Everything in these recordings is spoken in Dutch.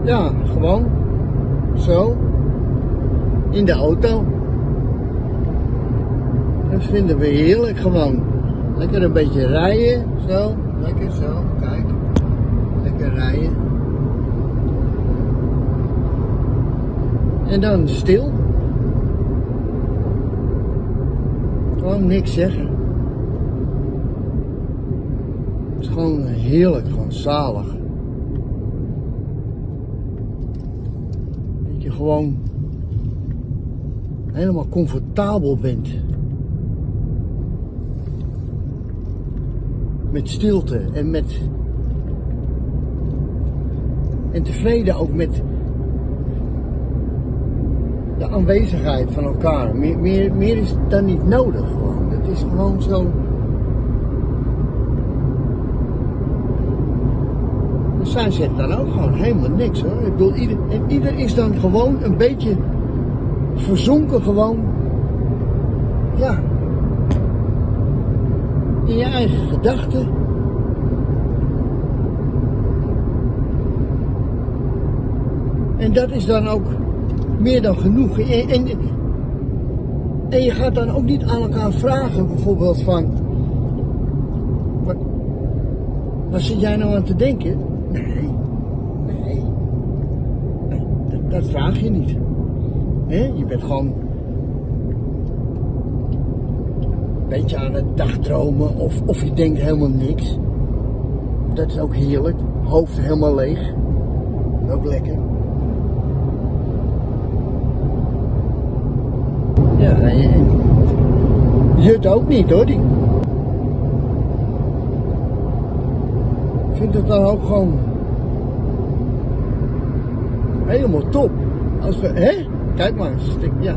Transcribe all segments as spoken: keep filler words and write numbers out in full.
Ja, gewoon zo in de auto. Dat vinden we heerlijk gewoon. Lekker een beetje rijden, zo. Lekker zo, kijk. Lekker rijden. En dan stil. Gewoon niks zeggen. Het is gewoon heerlijk, gewoon zalig. Dat je gewoon helemaal comfortabel bent. Met stilte en met... En tevreden ook met de aanwezigheid van elkaar. Meer, meer, meer is dan niet nodig gewoon. Het is gewoon zo... Zij zegt dan ook gewoon helemaal niks hoor. Ik bedoel, ieder, en ieder is dan gewoon een beetje verzonken gewoon. Ja. In je eigen gedachten. En dat is dan ook meer dan genoeg. En, en, en je gaat dan ook niet aan elkaar vragen bijvoorbeeld van... Wat, wat zit jij nou aan te denken? Nee, nee, nee dat, dat vraag je niet. He? Je bent gewoon een beetje aan het dagdromen of, of je denkt helemaal niks. Dat is ook heerlijk. Hoofd helemaal leeg. Ook lekker. Ja, en je, Jut ook niet hoor. Die vindt het dan ook gewoon helemaal top. Als we, hè? Kijk maar, stik, ja.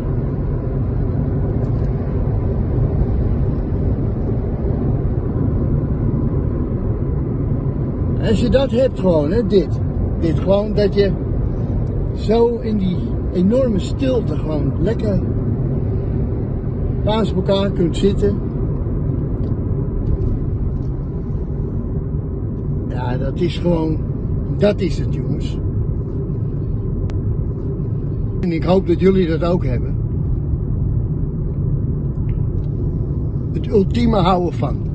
Als je dat hebt gewoon, hè, dit. Dit gewoon dat je zo in die enorme stilte gewoon lekker naast elkaar kunt zitten. Ja, dat is gewoon, dat is het jongens. En ik hoop dat jullie dat ook hebben. Het ultieme houden van.